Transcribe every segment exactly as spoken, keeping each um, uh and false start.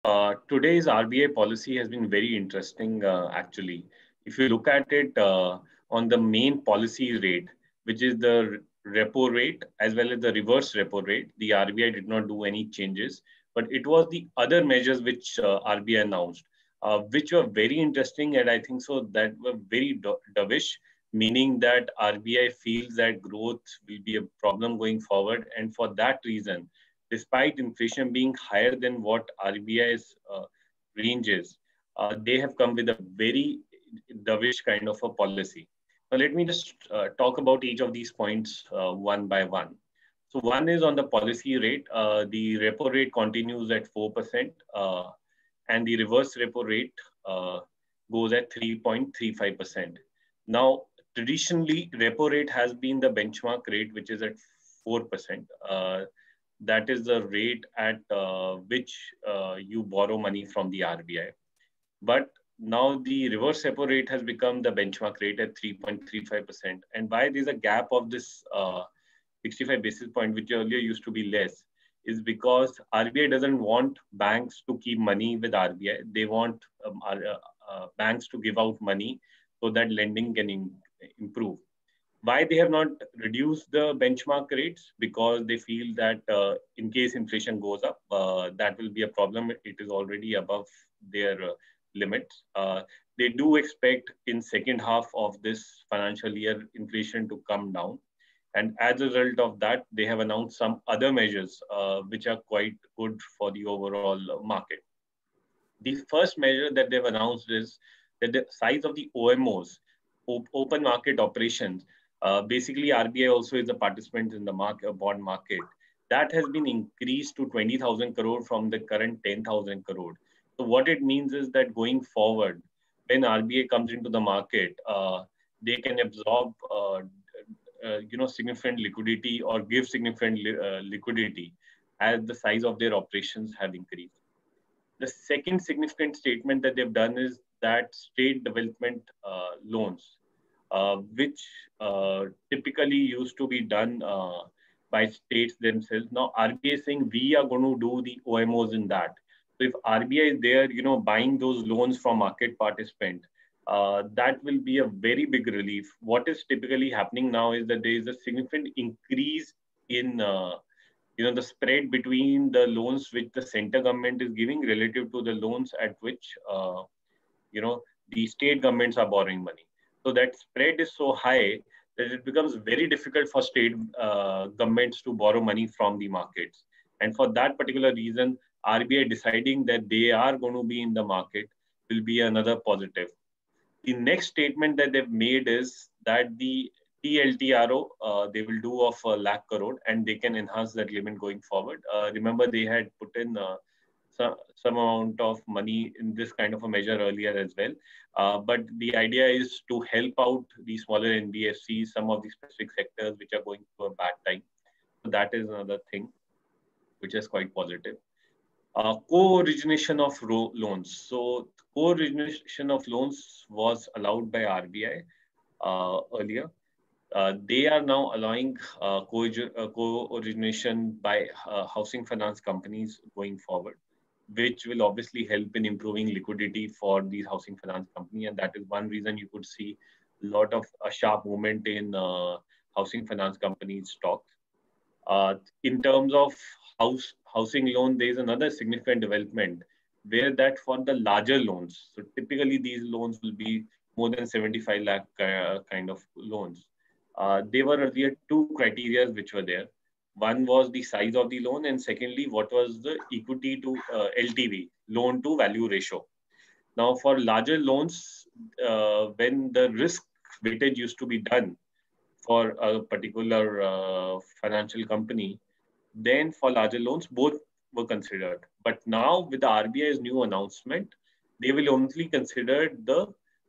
Uh, today's R B I policy has been very interesting, uh, actually. If you look at it uh, on the main policy rate, which is the repo rate as well as the reverse repo rate, the R B I did not do any changes, but it was the other measures which uh, R B I announced, uh, which were very interesting, and I think so that were very do- dovish, meaning that R B I feels that growth will be a problem going forward, and for that reason despite inflation being higher than what R B I's uh, range is, uh, they have come with a very dovish kind of a policy. Now, let me just uh, talk about each of these points uh, one by one. So, one is on the policy rate. Uh, the repo rate continues at four percent, uh, and the reverse repo rate uh, goes at three point three five percent. Now, traditionally, repo rate has been the benchmark rate, which is at four percent. Uh, that is the rate at uh, which uh, you borrow money from the R B I. But now the reverse repo rate has become the benchmark rate at three point three five percent. And why there's a gap of this uh, sixty-five basis point, which earlier used to be less, is because R B I doesn't want banks to keep money with R B I. They want um, uh, uh, banks to give out money so that lending can in- improve. Why they have not reduced the benchmark rates? Because they feel that uh, in case inflation goes up, uh, that will be a problem. It is already above their uh, limits. Uh, they do expect in second half of this financial year inflation to come down. And as a result of that, they have announced some other measures uh, which are quite good for the overall market. The first measure that they've announced is that the size of the O M Os, open market operations, uh, basically R B I also is a participant in the market, bond market, that has been increased to twenty thousand crore from the current ten thousand crore. So what it means is that going forward, when R B I comes into the market, uh, they can absorb uh, uh, you know, significant liquidity or give significant li- uh, liquidity as the size of their operations have increased. The second significant statement that they've done is that state development uh, loans, uh, which uh, typically used to be done uh, by states themselves. Now R B I is saying we are going to do the O M Os in that. So if R B I is there, you know, buying those loans from market participant, uh, that will be a very big relief. What is typically happening now is that there is a significant increase in uh, you know the spread between the loans which the center government is giving relative to the loans at which uh, you know the state governments are borrowing money. So that spread is so high that it becomes very difficult for state uh, governments to borrow money from the markets. And for that particular reason, R B I deciding that they are going to be in the market will be another positive. The next statement that they've made is that the T L T R O uh, they will do of a lakh crore and they can enhance that limit going forward. Uh, remember, they had put in uh, some, some amount of money in this kind of a measure earlier as well. Uh, but the idea is to help out the smaller N B F Cs, some of the specific sectors which are going through a bad time. So that is another thing which is quite positive. Uh, co-origination of ro- loans. So co-origination of loans was allowed by R B I uh, earlier. Uh, they are now allowing uh, co- uh, co-origination by uh, housing finance companies going forward, which will obviously help in improving liquidity for these housing finance company. And that is one reason you could see a lot of a sharp movement in uh, housing finance companies stocks. Uh, in terms of house housing loan, there is another significant development where that for the larger loans, so typically these loans will be more than seventy-five lakh uh, kind of loans. Uh, there were earlier two criteria which were there. One was the size of the loan, and secondly, what was the equity to uh, L T V, loan to value ratio. Now, for larger loans, uh, when the risk weightage used to be done for a particular uh, financial company, then for larger loans, both were considered. But now with the R B I's new announcement, they will only consider the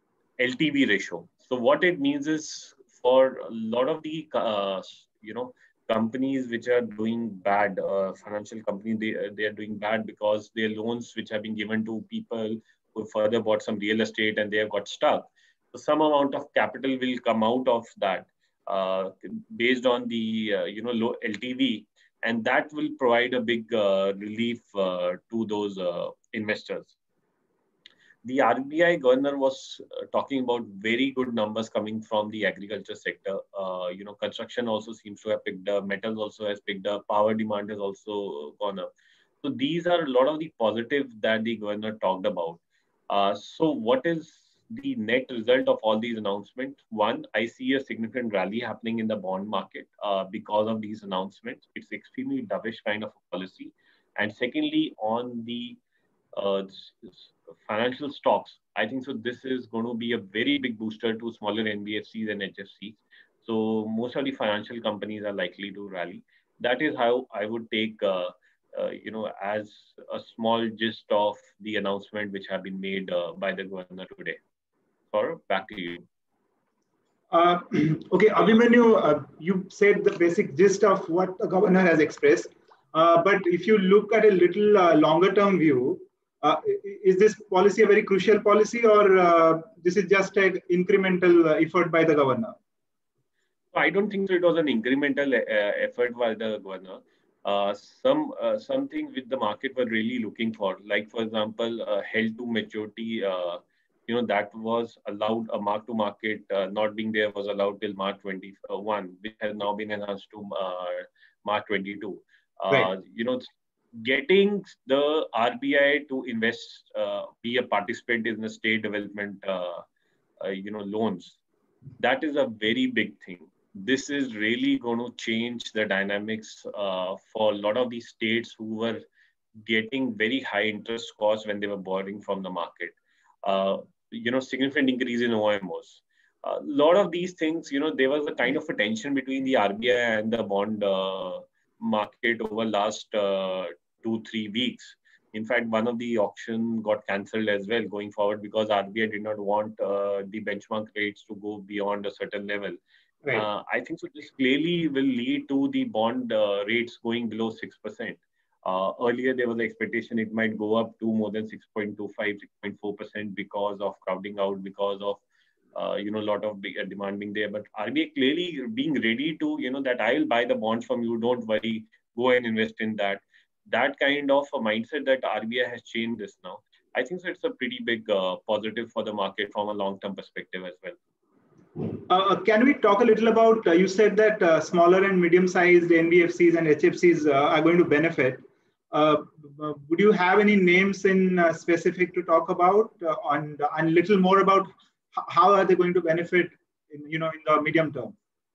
L T V ratio. So what it means is for a lot of the uh, you know companies which are doing bad, uh, financial companies, they they are doing bad because their loans which have been given to people who further bought some real estate and they have got stuck. So some amount of capital will come out of that uh, based on the uh, you know low L T V, and that will provide a big uh, relief uh, to those uh, investors. The R B I governor was uh, talking about very good numbers coming from the agriculture sector. Uh, you know, construction also seems to have picked up, metals also has picked up, power demand has also gone up. So these are a lot of the positives that the governor talked about. Uh, so what is the net result of all these announcements? One, I see a significant rally happening in the bond market uh, because of these announcements. It's extremely dovish kind of a policy. And secondly, on the uh, financial stocks, I think so. This is going to be a very big booster to smaller N B F Cs and H F Cs. So most of the financial companies are likely to rally. That is how I would take, uh, uh, you know, as a small gist of the announcement which have been made uh, by the governor today. Saurabh, back to you. Uh, okay, Abhimanyu, uh, you said the basic gist of what the governor has expressed. Uh, but if you look at a little uh, longer term view, uh, is this policy a very crucial policy, or uh, this is just an incremental uh, effort by the governor? I don't think so. It was an incremental uh, effort by the governor. Uh, some uh, something which the market were really looking for, like for example, uh, held to maturity. Uh, you know that was allowed. A mark to market uh, not being there was allowed till March twenty-one, which has now been enhanced to uh, March twenty-two. Uh, right. You know, getting the R B I to invest, uh, be a participant in the state development, uh, uh, you know, loans. That is a very big thing. This is really going to change the dynamics uh, for a lot of these states who were getting very high interest costs when they were borrowing from the market. Uh, you know, significant increase in O M Os. A uh, lot of these things, you know, there was a kind of a tension between the R B I and the bond uh, market over last uh, two, three weeks. In fact, one of the auction got cancelled as well going forward because R B I did not want uh, the benchmark rates to go beyond a certain level. Right. Uh, I think so. This clearly will lead to the bond uh, rates going below six percent. Uh, earlier, there was an expectation it might go up to more than six point two five, six point four percent because of crowding out, because of uh, you know, a lot of big demand being there. But R B I clearly being ready to, you know, that I will buy the bonds from you, don't worry, go and invest in that. That kind of a mindset that R B I has changed this now. I think so it's a pretty big uh, positive for the market from a long-term perspective as well. Uh, can we talk a little about, uh, you said that uh, smaller and medium-sized N B F Cs and H F Cs uh, are going to benefit. Uh, would you have any names in uh, specific to talk about uh, on, and little more about how are they going to benefit in, you know, in the medium term?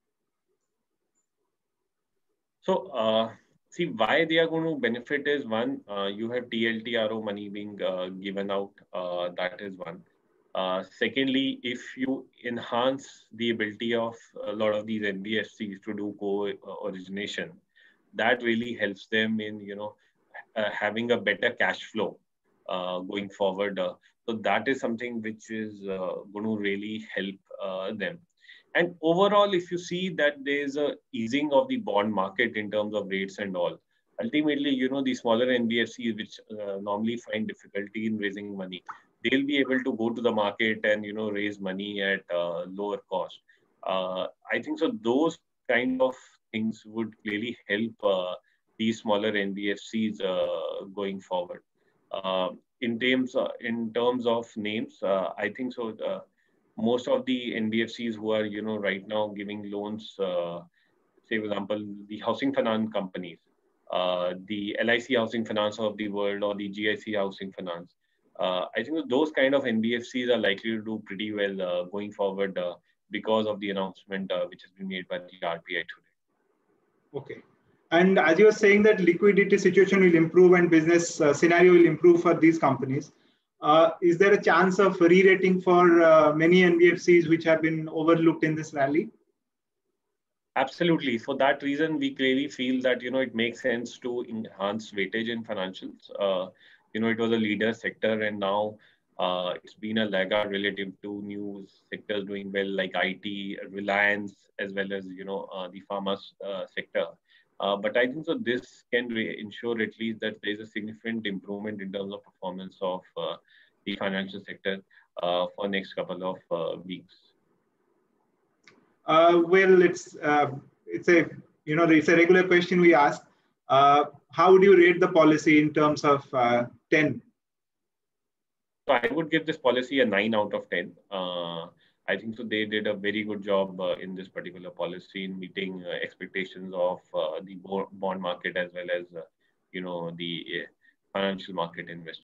So, uh, see, why they are going to benefit is one, uh, you have T L T R O money being uh, given out. Uh, that is one. Uh, secondly, if you enhance the ability of a lot of these N B F Cs to do co-origination, that really helps them in, you know, uh, having a better cash flow uh, going forward. Uh, so that is something which is uh, going to really help uh, them. And overall, if you see that there's a easing of the bond market in terms of rates and all, ultimately, you know, the smaller N B F Cs, which uh, normally find difficulty in raising money, they'll be able to go to the market and, you know, raise money at uh, lower cost. Uh, I think so those kind of things would clearly help uh, these smaller N B F Cs uh, going forward. Uh, in, terms, uh, in terms of names, uh, I think so uh, most of the N B F Cs who are, you know, right now giving loans, uh, say, for example, the housing finance companies, uh, the L I C Housing Finance of the world or the G I C Housing Finance, Uh, I think those kind of N B F Cs are likely to do pretty well uh, going forward uh, because of the announcement uh, which has been made by the R B I today. Okay. And as you were saying that liquidity situation will improve and business uh, scenario will improve for these companies, uh, is there a chance of re-rating for uh, many N B F Cs which have been overlooked in this rally? Absolutely. For that reason, we clearly feel that, you know, it makes sense to enhance weightage in financials. Uh, you know, it was a leader sector and now uh, it's been a laggard relative to new sectors doing well like I T, Reliance, as well as, you know, uh, the pharma uh, sector. Uh, but I think so this can ensure at least that there is a significant improvement in terms of performance of uh, the financial sector uh, for next couple of uh, weeks. Uh, well, it's uh, it's a you know it's a regular question we ask. Uh, how would you rate the policy in terms of uh, ten? So I would give this policy a nine out of ten. Uh, I think so. They did a very good job uh, in this particular policy in meeting uh, expectations of uh, the bo- bond market as well as uh, you know the uh, financial market investors.